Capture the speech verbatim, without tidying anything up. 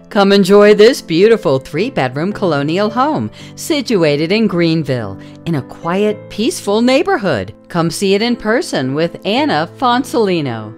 Come enjoy this beautiful three-bedroom colonial home situated in Greenville in a quiet, peaceful neighborhood. Come see it in person with Anna Foncellino.